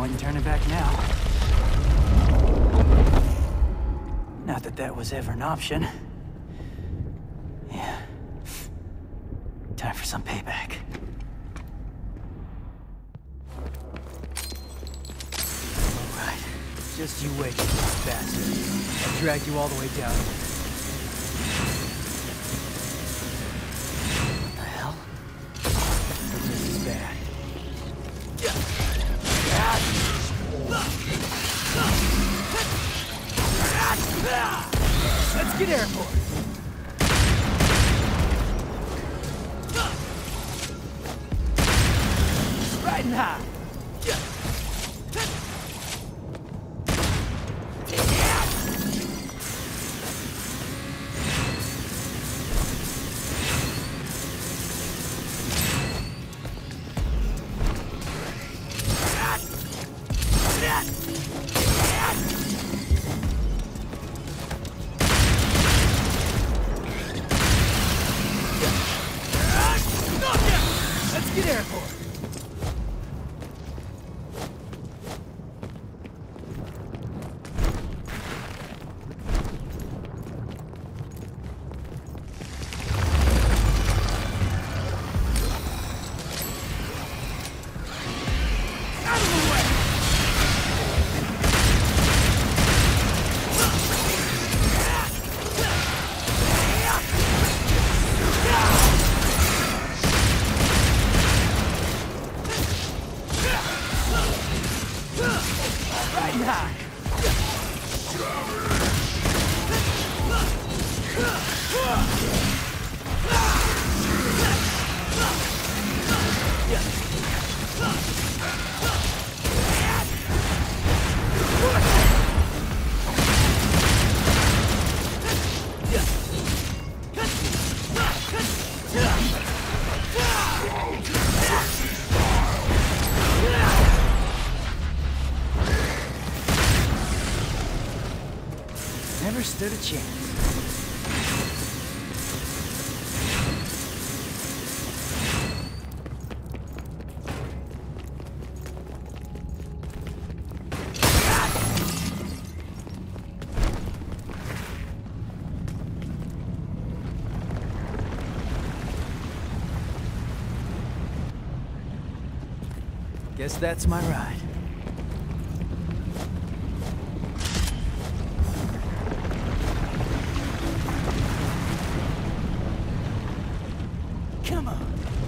point in turning back now. Not that that was ever an option. Yeah. Time for some payback. Alright. Just you wait, you bastard. I'll drag you all the way down. What the hell? This is bad. Let's get airborne. Riding high. Let's get airborne. Never stood a chance. Guess that's my ride. Come on.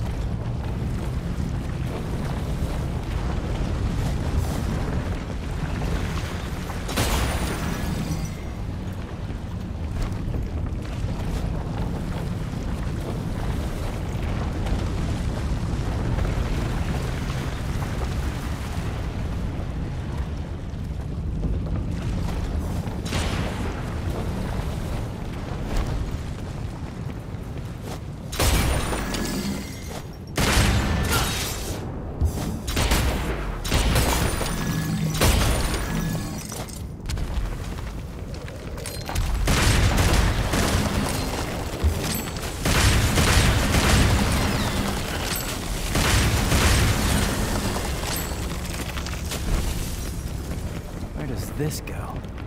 Where does this go?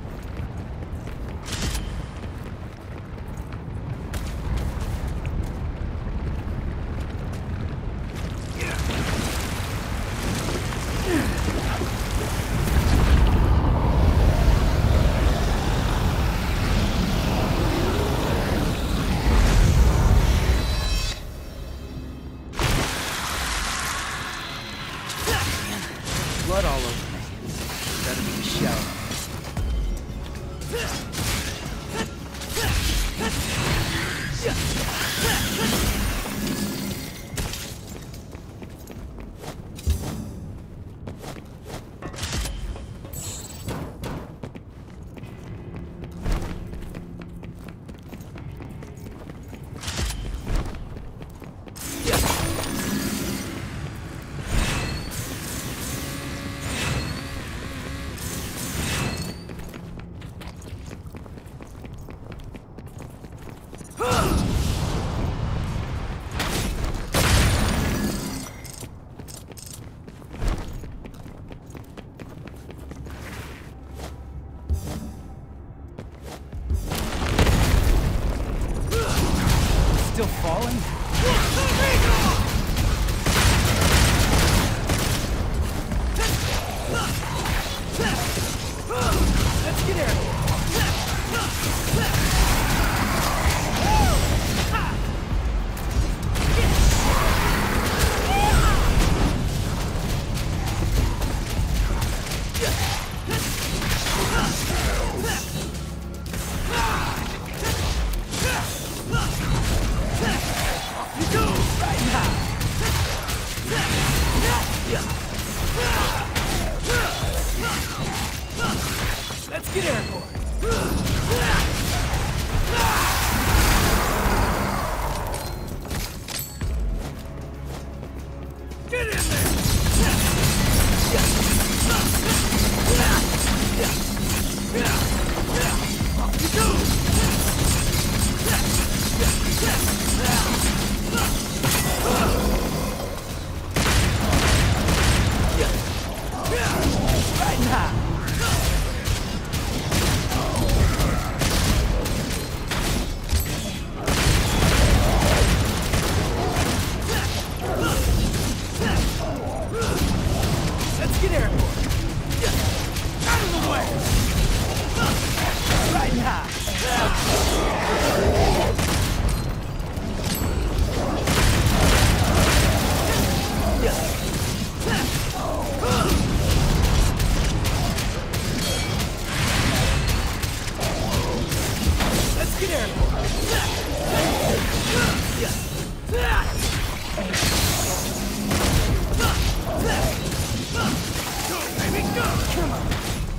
Blood all over me. Better be a shower. still falling? Let's get airborne. Let's get airborne. Get in there! Off you go! Right now! Let's get airborne. Out of the way. Right now. Let's get airborne. Go, baby, go! Come on.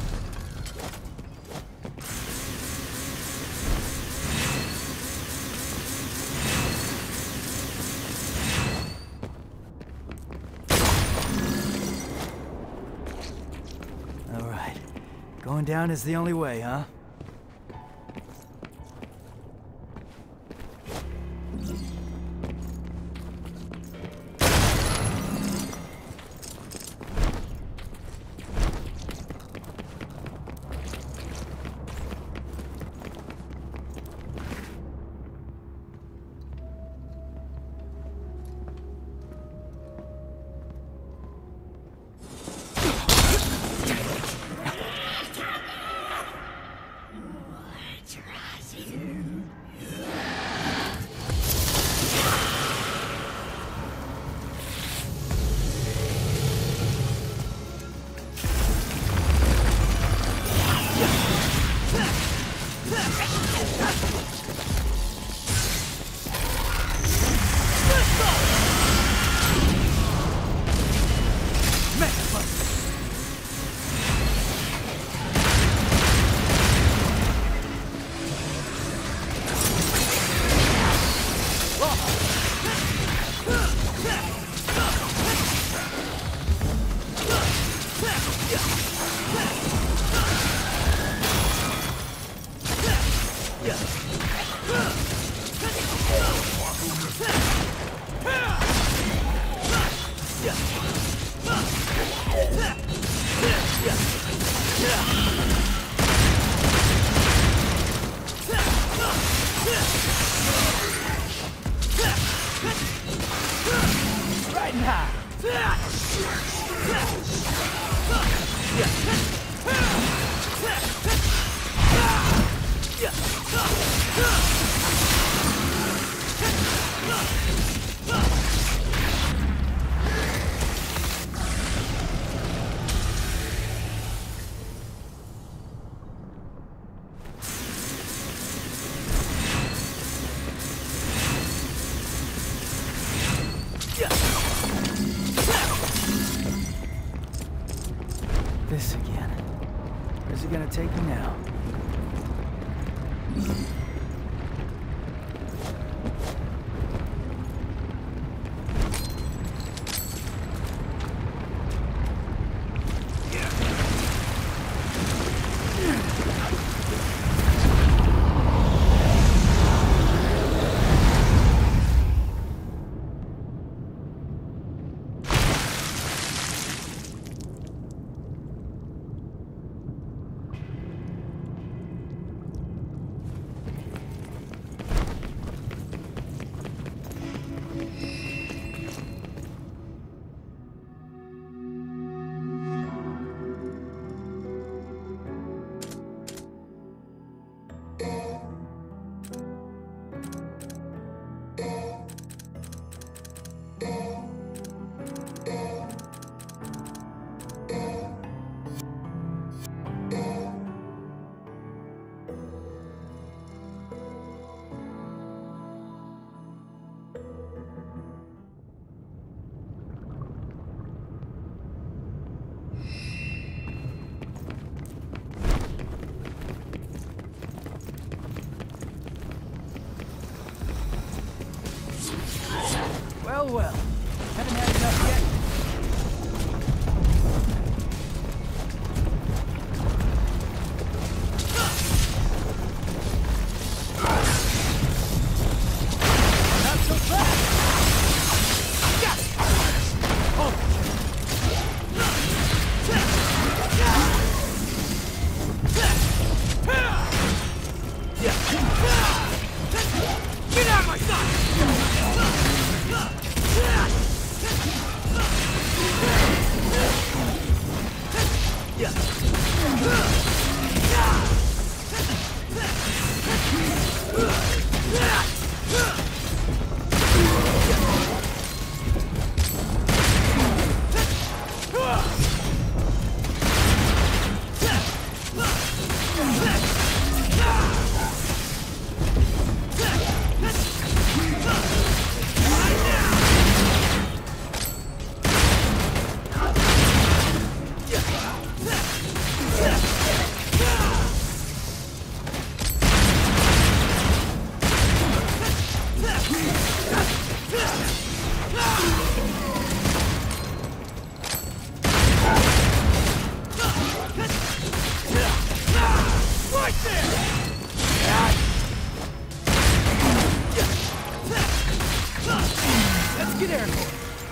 All right. Going down is the only way, huh? Right now. This again. Where's he gonna take me now? Well, well. Haven't had enough yet. Not so fast! Oh. Get out of my sight! Let's get airborne.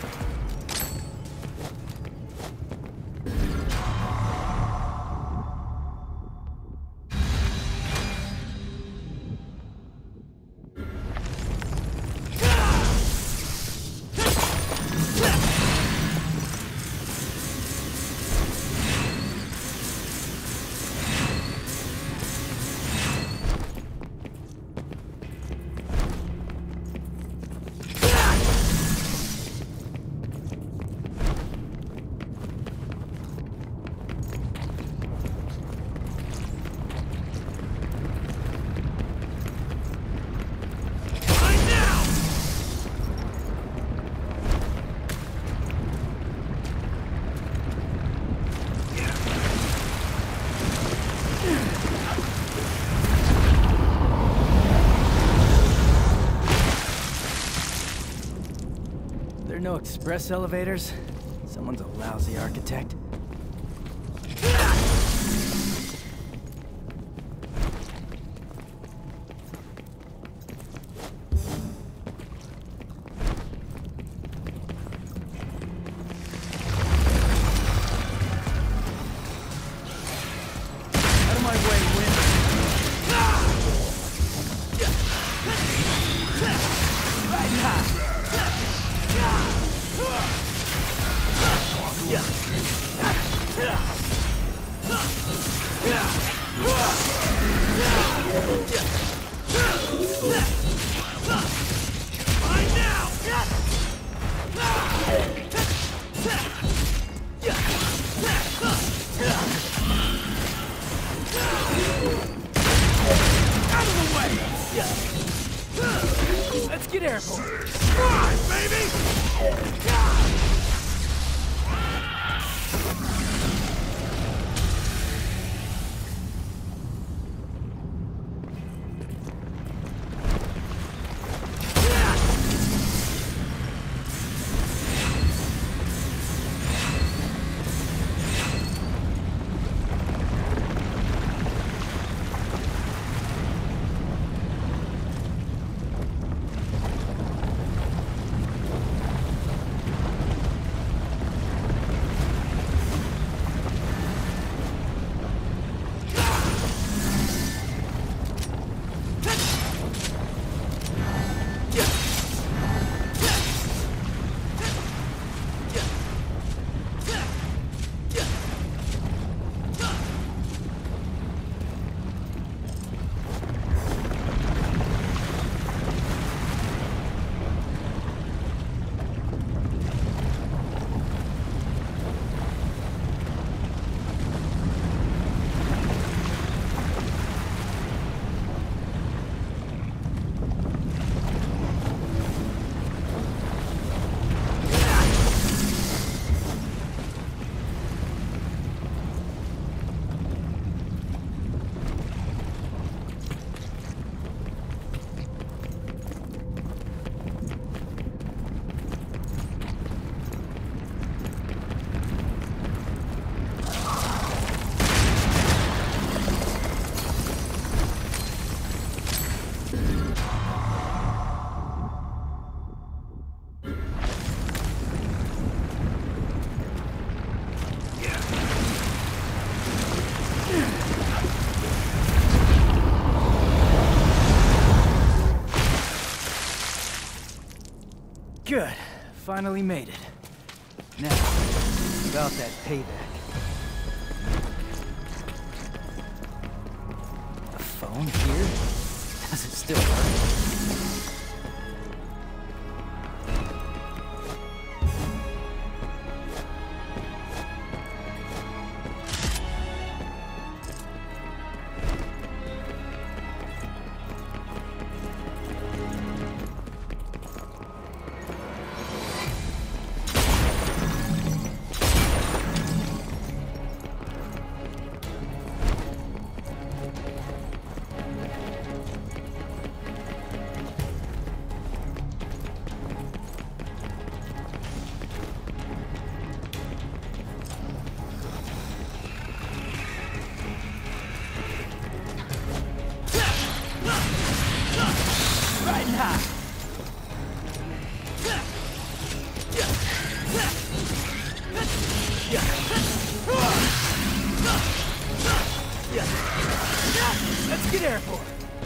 There are no express elevators? Someone's a lousy architect. Out of my way, Win. Right now. Let's get airborne. Run, baby! Good. Finally made it. Now, about that payback. A phone here? Does it still work? Let's get airborne.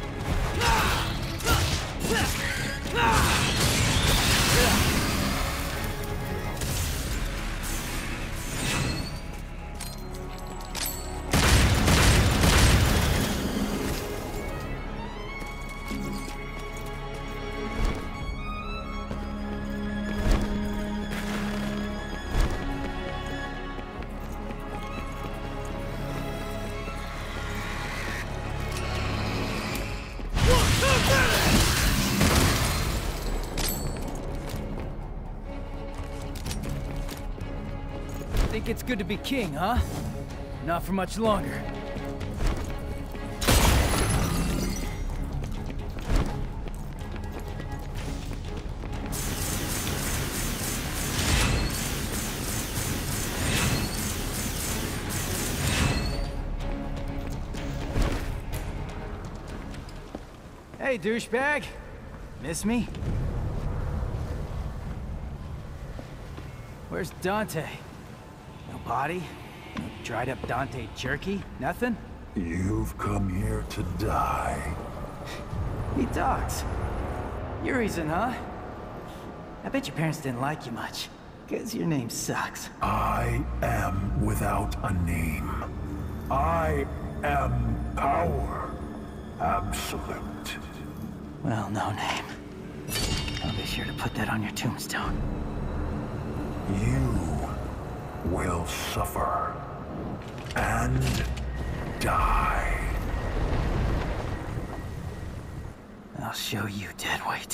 Think it's good to be king, huh? Not for much longer. Hey, douchebag. Miss me? Where's Dante? No body? No dried up Dante jerky? Nothing? You've come here to die. He talks. Your reason, huh? I bet your parents didn't like you much, 'cause your name sucks. I am without a name. I am power. Absolute. Well, no name. I'll be sure to put that on your tombstone. You will suffer and die. I'll show you, deadweight.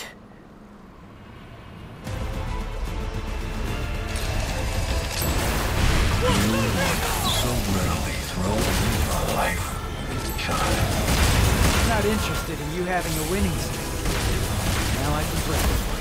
So rarely thrown in your life, child. Not interested in you having a winning streak. Now I can break it for you.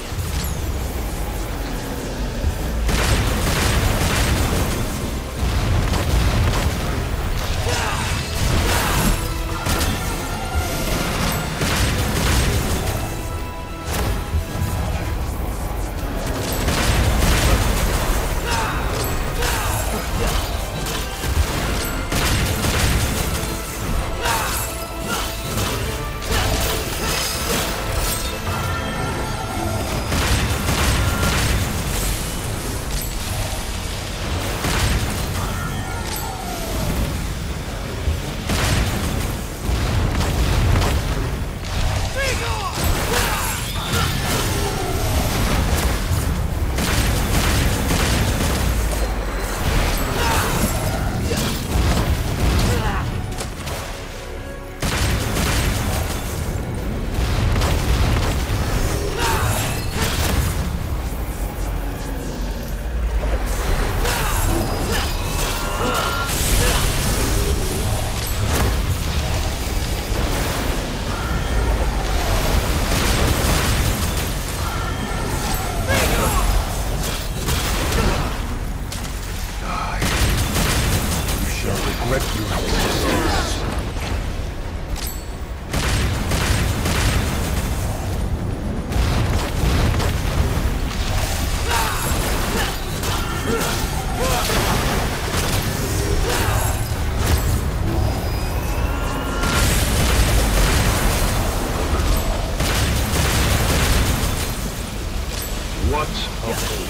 What's a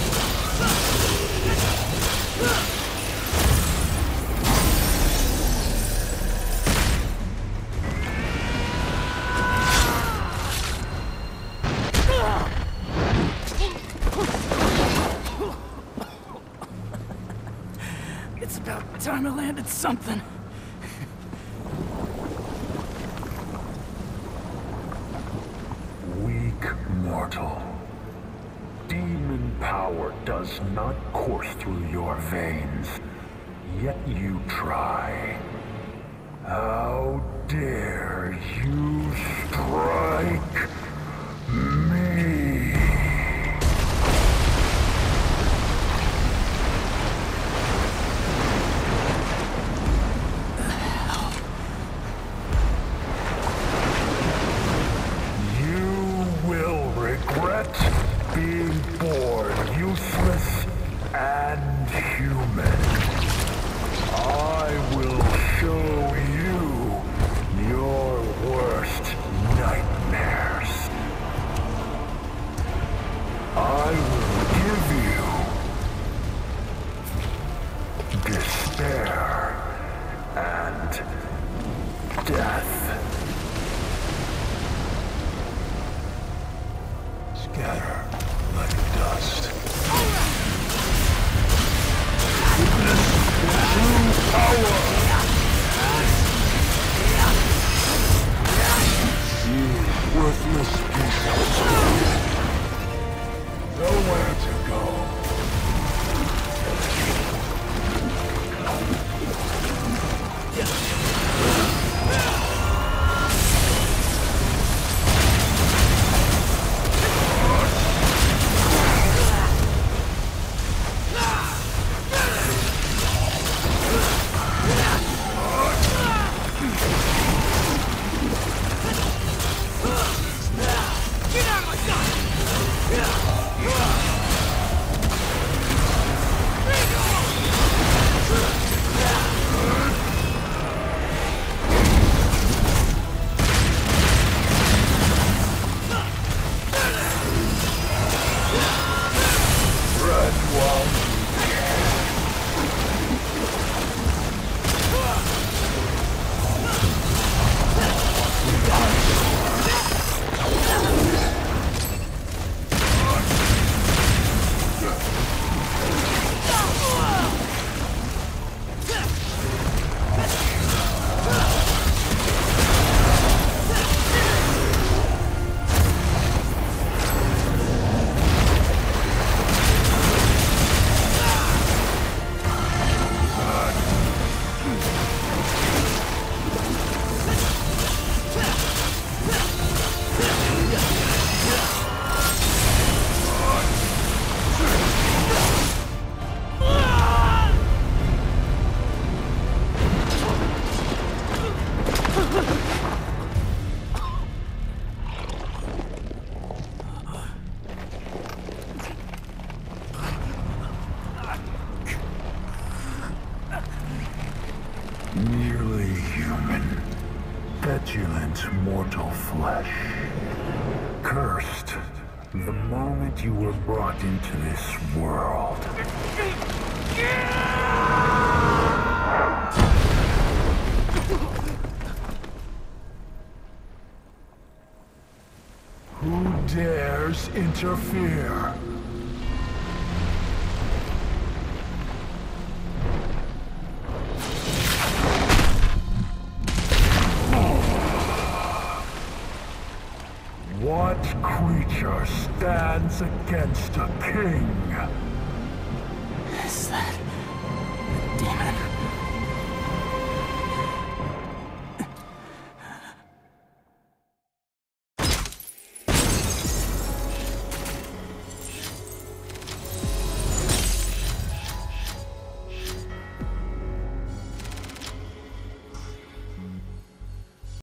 It's about time I landed something. weak mortal? Demon power does not course through your veins, yet you try. How dare you strike me? Being born useless and human. I will show you your worst nightmares. I will give you despair and death. Scatter like dust. Witness the true power! You worthless piece of stone. Nowhere to go. Merely human, petulant mortal flesh. Cursed the moment you were brought into this world. Who dares interfere? What creature stands against a king? Is that a demon?